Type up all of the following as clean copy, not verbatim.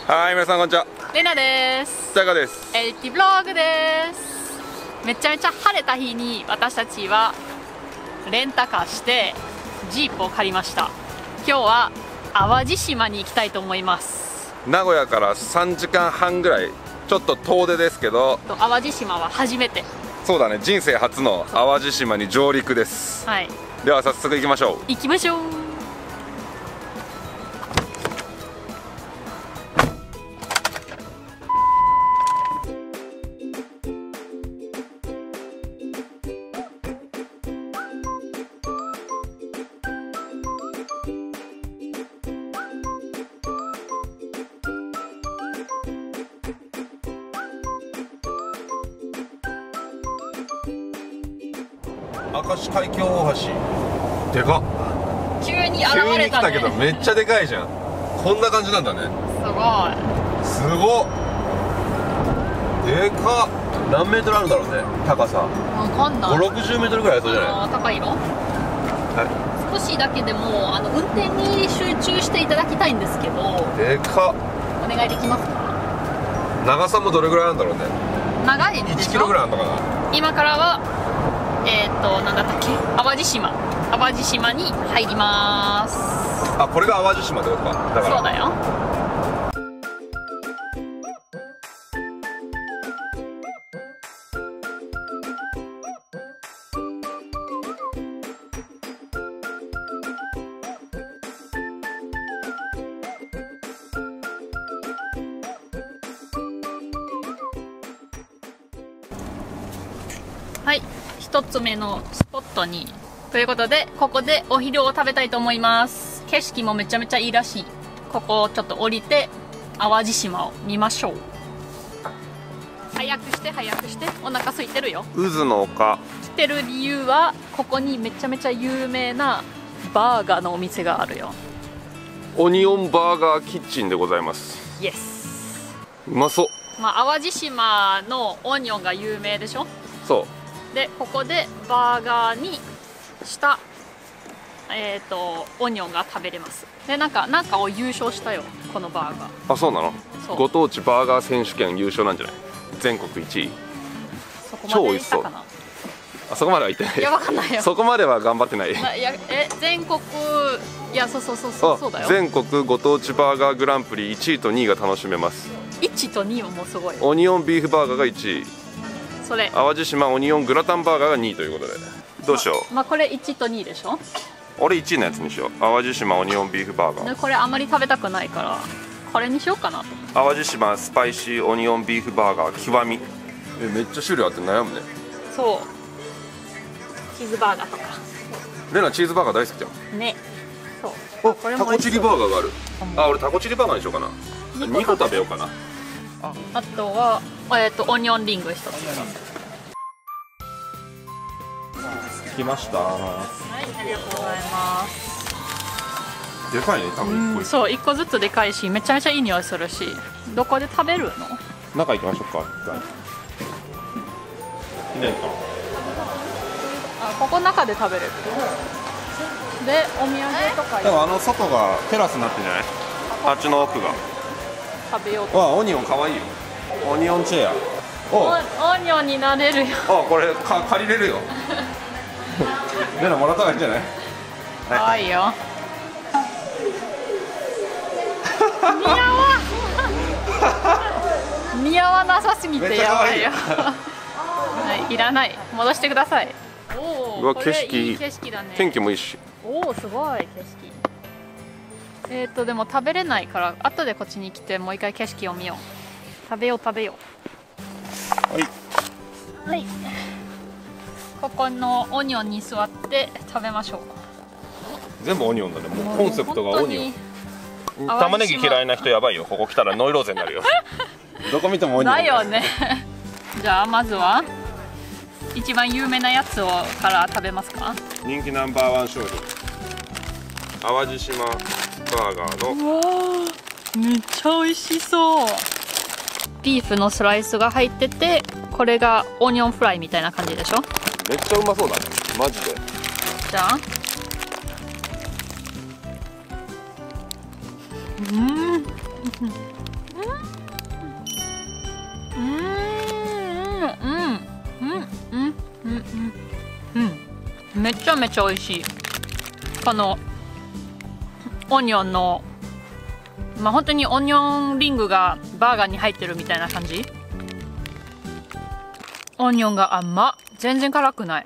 はい、皆さんこんにちは。 レナです。 ジャガです。 エルティブログです。めちゃめちゃ晴れた日に私たちはレンタカーしてジープを借りました。今日は淡路島に行きたいと思います。 名古屋から3時間半ぐらい、ちょっと遠出ですけど、 淡路島は初めて。 そうだね、人生初の淡路島に上陸です。 はい。 では早速行きましょう。 行きましょう。 明石海峡大橋、でかっ。 急に現急にれたね。 来たけどめっちゃでかいじゃん。こんな感じなんだね。 すすごっ。でかっ。何メートルあるんだろうね、高さ。 ごい。わかんない。 5、60メートルぐらいありそうじゃない？ 高いの？ は少しだけでも運転に集中していただきたいんですけど、 い。でかっ。 お願いできますか？ 長さもどれぐらいあるんだろうね。 長いんでしょ？ 1キロぐらいあるのかな。 今からはなんだったっけ、淡路島に入ります。 あ、これが淡路島ってことか。だからそうだよ。はい、一つ目のスポットにということで、ここでお昼を食べたいと思います。景色もめちゃめちゃいいらしい。ここをちょっと降りて淡路島を見ましょう。早くして早くして、お腹空いてるよ。 渦の丘。 来てる理由は、ここにめちゃめちゃ有名なバーガーのお店があるよ。 オニオンバーガーキッチンでございます。 イエス。 うまそう。 淡路島のオニオンが有名でしょ。 そうで、ここでバーガーにしたオニオンが食べれます。で、なんかを優勝したよ、このバーガー。 あ、そうなの。 そうご当地バーガー選手権優勝なんじゃない？全国1位。 そこまでいったかな。 あ、そこまでは行ってない。 いや、わかんないよ。 そこまでは頑張ってない。 いや、全国、いや、そうだよ。 全国ご当地バーガーグランプリ1位と2位が楽しめます。 1と2はもうすごい。 オニオンビーフバーガーが1位、 それ淡路島オニオングラタンバーガーが2位ということで、どうしよう。 これ1と2でしょ。 俺1位のやつにしよう。淡路島オニオンビーフバーガー。 で、これあまり食べたくないからこれにしようかなと。 淡路島スパイシーオニオンビーフバーガー極み。めっちゃ種類あって悩むね。 そうチーズバーガーとか。 レナチーズバーガー大好きじゃんね。そう。これもタコチリバーガーがある。あ、俺タコチリバーガーにしようかな。2個食べようかな。 あとはオニオンリング1つ。 来ました。 はい、ありがとうございます。 でかいね、多分1個。 そう、1個ずつでかいし、めちゃめちゃいい匂いするし。どこで食べるの？ 中行きましょうか。 ここ中で食べれる。で、お土産とかでも外がテラスになってんじゃない？あっちの奥が。 食べようと。 わあ、オニオンかわいいよ。オニオンチェア。 オニオンになれるよ。 あ、これ借りれるよ。レナもらった方がいいんじゃない？ かわいいよ。似合わなさすぎてやばいよ。はい、いらない。戻してください。おお、 景色いい。 景色だね。 天気もいいし。 おお、すごい景色。でも食べれないから後でこっちに来てもう一回景色を見よう。食べよう。はい。ここのオニオンに座って食べましょう。 全部オニオンだね。もうコンセプトがオニオン。玉ねぎ嫌いな人やばいよ。ここ来たらノイローゼになるよ。どこ見てもオニオンだよね。じゃあまずは一番有名なやつから食べますか。 人気ナンバーワン商品、淡路島バーガーの。 うわー、めっちゃ美味しそう。ビーフのスライスが入ってて、これがオニオンフライみたいな感じでしょ。 めっちゃうまそうだね、マジで。 じゃあめちゃめちゃ美味しい。このオニオンの本当にオニオンリングがバーガーに入ってるみたいな感じ。オニオンが甘っ。全然辛くない。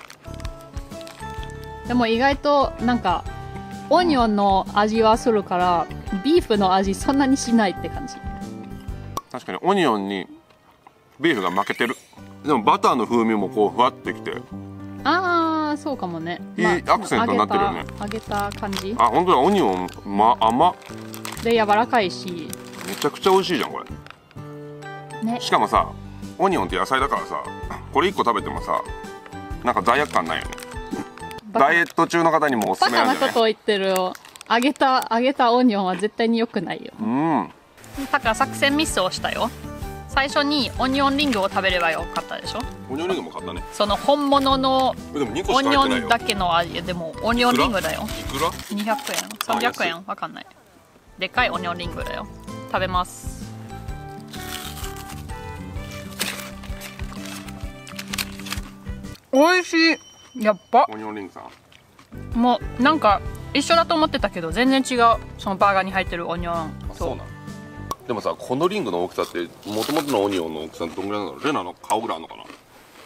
でも意外となんかオニオンの味はするからビーフの味そんなにしないって感じ。 確かにオニオンにビーフが負けてる。でもバターの風味もこうふわってきて、 ああそうかもね。 いいアクセントになってるよね。 揚げた感じ。 あ、本当だ。オニオン、甘っ。 で柔らかいしめちゃくちゃ美味しいじゃんこれ、ね、しかもさオニオンって野菜だからさ、これ1個食べてもさなんか罪悪感ないよね。ダイエット中の方にもおすすめなんじゃない？ バカなこと言ってるよ。揚げたオニオンは絶対に良くないよ。だから作戦ミスをしたよ。最初にオニオンリングを食べればよかったでしょ。 オニオンリングも買ったね。 その本物のでも2個オニオしか入ってないよ。 ンだけの味でもオニオンリングだよ。 いくら ？200円300円わかんない。でかいオニオンリングだよ。食べます。美味しい。やっぱオニオンリングさんもうなんか一緒だと思ってたけど全然違う。そのバーガーに入ってるオニオンと。 そうなの。でもさ、このリングの大きさってもともとのオニオンの大きさってどんぐらいなの？レナの顔ぐらいあるのかな？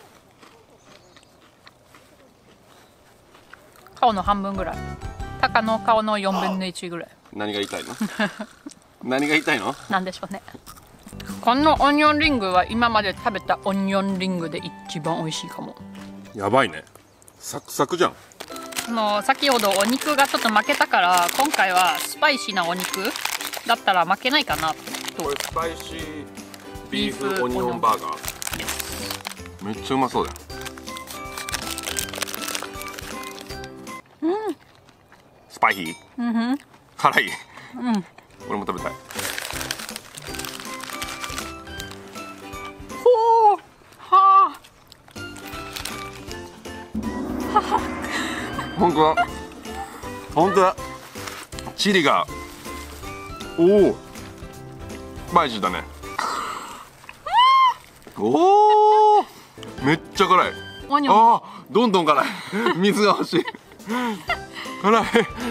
顔の半分ぐらい。タカの顔の4分の1ぐらい。 何が言いたいの？何が言いたいの？ なんでしょうね。このオニオンリングは今まで食べたオニオンリングで一番美味しいかも。やばいね。サクサクじゃん。 先ほどお肉がちょっと負けたから今回はスパイシーなお肉だったら負けないかなと。 これスパイシービーフオニオンバーガー。めっちゃうまそうだよ。スパイシー？辛い？俺も食べたい。 ほーは本当だ。本当だ。チリがおおスパイシーだね。おおめっちゃ辛い。ああどんどん辛い。水が欲しい。辛い。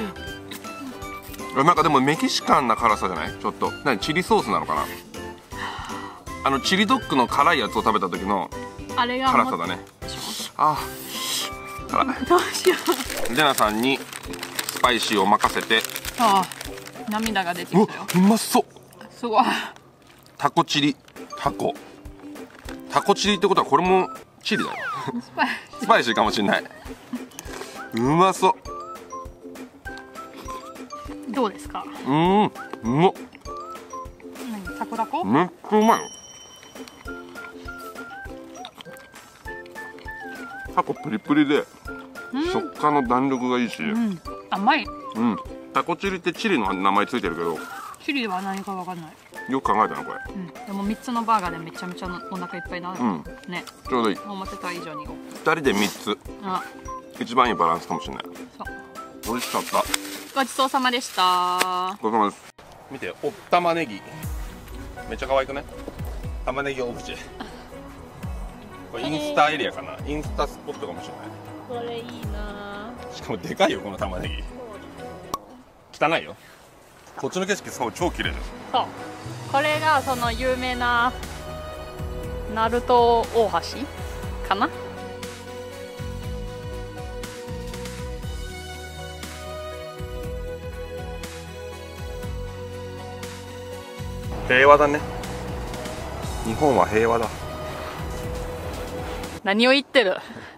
なんかでもメキシカンな辛さじゃない？ちょっとチリソースなのかな。チリドッグの辛いやつを食べた時の辛さだね。ああ辛い。 どうしよう。レナさんにスパイシーを任せて。 ああ涙が出てきたよ。 うまそう。 すごい。 タコチリ。タコチリってことはこれもチリだよ。スパイシーかもしれない。うまそう。 どうですか？ うまっ。 タコタコ？ めっちゃうまいよ。タコプリプリで食感の弾力がいいし、 甘い。 タコチリってチリの名前ついてるけどチリは何かわかんない。 よく考えたなこれ。 でも3つのバーガーでめちゃめちゃお腹いっぱいなね。 ちょうどいい。 思ってた以上に。 2人で3つ。一番いいバランスかもしれない。美味しかった。 ごちそうさまでした。 ごちそうさまです。見て、お玉ねぎめっちゃ可愛くね。玉ねぎオブジェ。これインスタエリアかな。インスタスポットかもしれない。 これいいな。 しかもでかいよこの玉ねぎ。汚いよ。こっちの景色すごい超綺麗です。 そう。これがその有名なナルト大橋かな。 平和だね。日本は平和だ。 何を言ってる。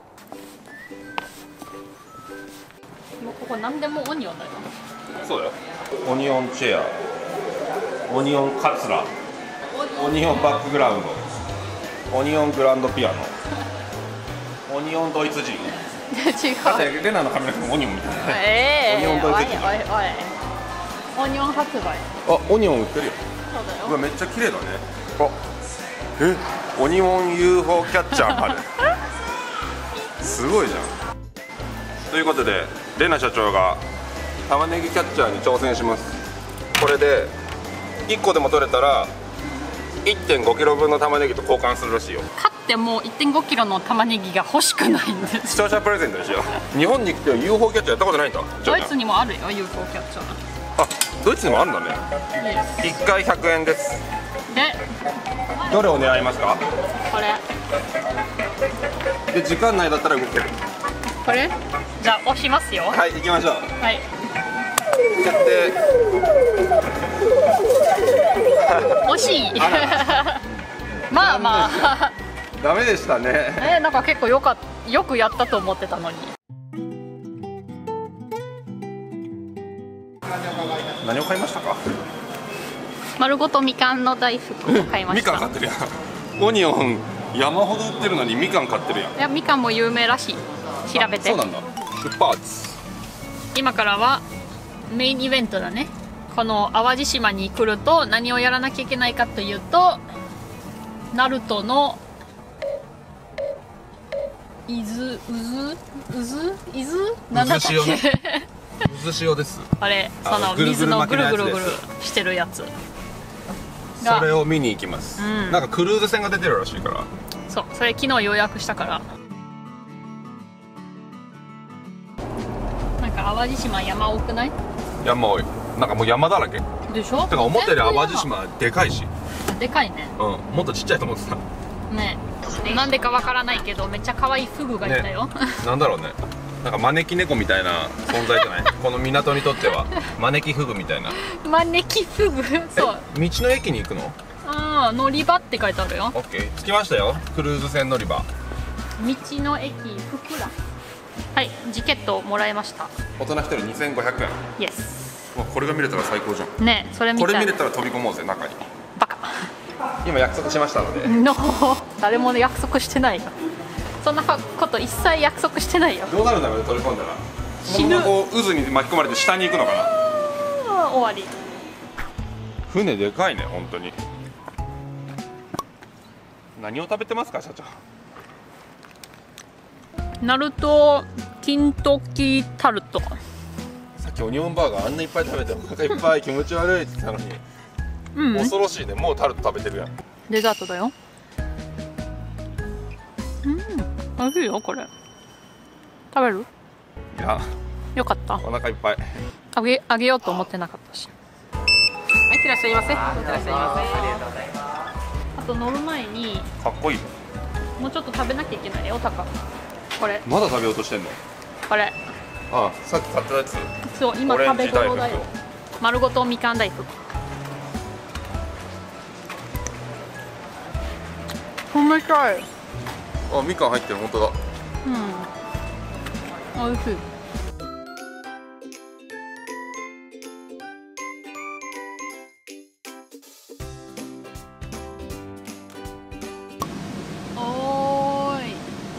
もうここ何でもオニオンだよ。 そうだよ。オニオンチェア、オニオンカツラ、オニオンバックグラウンド、オニオングランドピアノ、オニオンドイツ人。 違う。 だってレナの髪の毛もオニオンみたいな。オニオンドイツ人。 オニオン発売。 あ、オニオン売ってるよ。 そうだよ。 うわ、めっちゃ綺麗だね。オニオン UFO キャッチャーまで。すごいじゃん。ということでレナ社長が玉ねぎキャッチャーに挑戦します。これで1個でも取れたら1 1.5 キロ分の玉ねぎと交換するらしいよ。 買っても 1.5 キロの玉ねぎが欲しくないんです。 視聴者プレゼントにしよう。日本に来て UFO キャッチャーやったことないんだ。 ドイツにもあるよ UFO キャッチャー。 あ、ドイツにもあるんだね。 いいです。 1回100円です。 でどれを狙いますか？ これで、時間内だったら動ける。 これじゃあ押しますよ。 はい、行きましょう。 はい。 決定。 惜しい。まあまあ。 ダメでしたね。 なんか結構よくやったと思ってたのに。 何を買いましたか？ 丸ごとみかんの大福を買いました。 みかん買ってるやん。オニオン山ほど売ってるのにみかん買ってるやん。 いや、みかんも有名らしい。調べて。 そうなんだ。出発。 今からはメインイベントだね。この淡路島に来ると何をやらなきゃいけないかというと、ナルトのなんだったっけ？ 渦潮です。 あれ、その水のぐるぐるぐるしてるやつ。 それを見に行きます。なんかクルーズ船が出てるらしいから。 そう、それ昨日予約したから。なんか淡路島山多くない？ 山多い。なんかもう山だらけ。 でしょ？ てか思ったより淡路島でかいし。 でかいね。 もっとちっちゃいと思ってた。 ね。なんでかわからないけどめっちゃ可愛いフグがいたよ。 なんだろうね。なんか招き猫みたいな存在じゃない？この港にとっては招きフグみたいな。 招きフグ。そう。 道の駅に行くの？ ああ、乗り場って書いてあるよ。 オッケー、着きましたよ。クルーズ船乗り場。 道の駅福良。はい、チケットをもらいました。 大人1人2500円。 イエス。 これが見れたら最高じゃん。 ね、それ見たい。 これ見れたら飛び込もうぜ、中に。 バカ。 今約束しましたので。 誰も約束してないよ。そんなこと一切約束してないよ。 どうなるんだろうね、飛び込んだら。 死ぬ。 こう渦に巻き込まれて下に行くのかな。 終わり。 船でかいね、本当に。何を食べてますか、社長？ ナルト金時タルト。 さっきオニオンバーガーあんないっぱい食べてお腹いっぱい気持ち悪いって言ったのに、恐ろしいね。もうタルト食べてるやん。 デザートだよ。美味しいよこれ。食べる？ いや、 よかった。 お腹いっぱい。 あげようと思ってなかったし。はい、いってらっしゃいませ。いってらっしゃいませ。あと乗る前にかっこいい。 もうちょっと食べなきゃいけないよ、タカ。これ。 まだ食べようとしてんの？ これ。 あ、さっき買ったやつ。 そう、今食べ頃だよ。丸ごとみかん大福。冷たい。 あ、みかん入ってる、本当だ。 美味しい。おーい。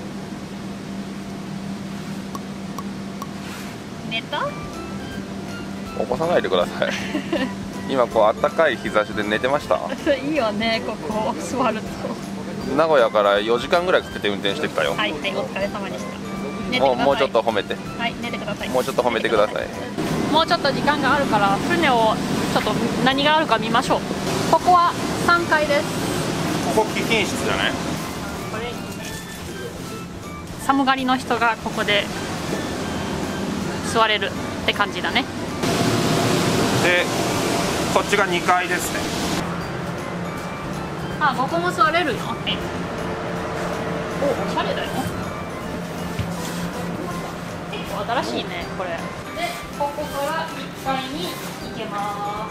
寝た？ 起こさないでください。今こう暖かい日差しで寝てました。 いいよね、ここ座ると。 名古屋から4時間ぐらいかけて運転してきたよ。 はい、はい、お疲れ様でした。寝てください。 もうちょっと褒めて。 はい、寝てください。 もうちょっと褒めてください。 もうちょっと時間があるから船をちょっと何があるか見ましょう。ここは3階です。 ここ貴賓室じゃない？ これいいね。寒がりの人がここで座れるって感じだね。 で、こっちが2階ですね。 あ、ここも座れるよ。お、おしゃれだよ。結構新しいね、これ。で、ここから1階に行けます。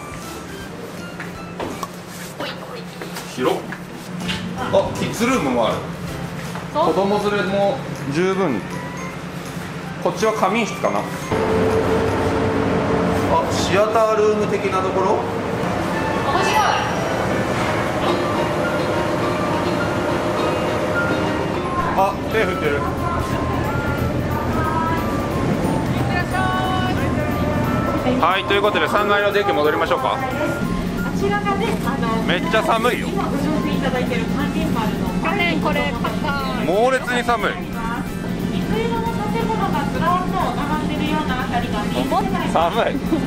ほいほい。 広っ。あ、キッズルームもある。子供連れも十分。こっちは仮眠室かな。あ、シアタールーム的なところ。 面白い。 あ、手振ってる。はい、ということで3階のデッキ戻りましょうか。 あちらがね、 めっちゃ寒いよ。 今ご乗船いただいている関連丸の去年これ買った。 猛烈に寒い。 水色の建物がずらっと並んでるようなあたりが見えてない。 寒い。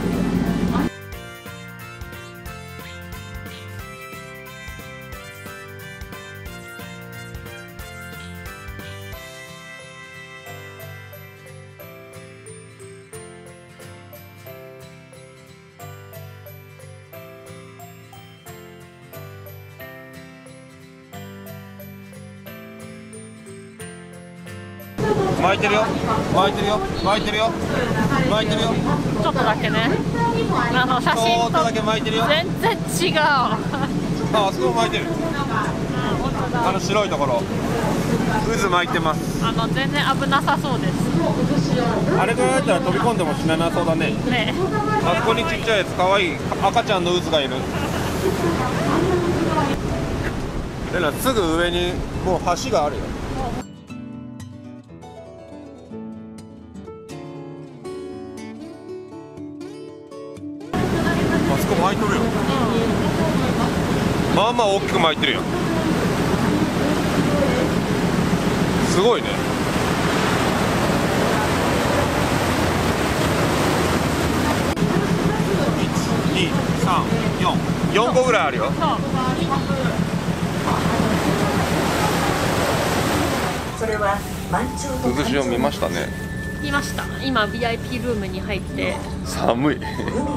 巻いてるよ巻いてるよ巻いてるよ巻いてるよ。 ちょっとだけね、写ちょ真っとだけと巻いてるよ。 全然違う。 あそこも巻いてる。白いところ渦巻いてます。 全然危なさそうです。 あれぐらいだったら飛び込んでも死ななそうだね。 ね、 あそこにちっちゃいやつ、かわいい赤ちゃんの渦がいる。レナ、すぐ上にもう橋があるよ。あそこ巻いとるよ。まあまあ大きく巻いてるよ。すごいね。4個ぐらいあるよ。渦潮見ましたね。 見ました。今 VIP ルームに入って。 寒い。冷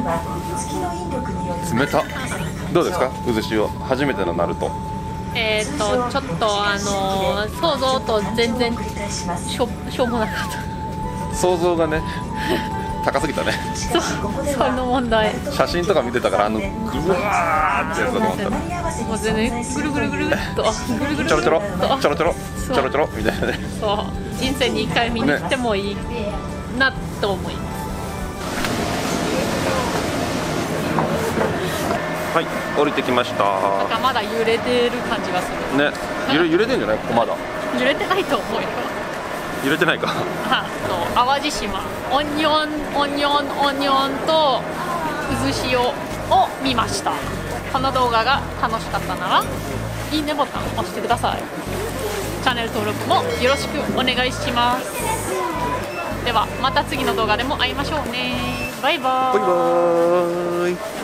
た。どうですか、渦潮初めてのナルト。 ちょっと想像と全然しょうもなかった。 想像がね高すぎたね。 その問題。 写真とか見てたからぐわーってやつだと思ったら、 もう全然ぐるぐるぐるっとぐるぐるちょろちょろちょろちょろそうちょろちょろみたいなね。 そう人生に1回見に来てもいいなと思います。 はい、降りてきましたなんかまだ揺れてる感じがするね。揺れてんじゃない、ここまだ揺れてないと思うよ。 揺れてないか。 淡路島オニオンと渦潮を見ました。この動画が楽しかったならいいねボタンを押してください。チャンネル登録もよろしくお願いします。ではまた次の動画でも会いましょうね。バイバーイ。 バイバーイ。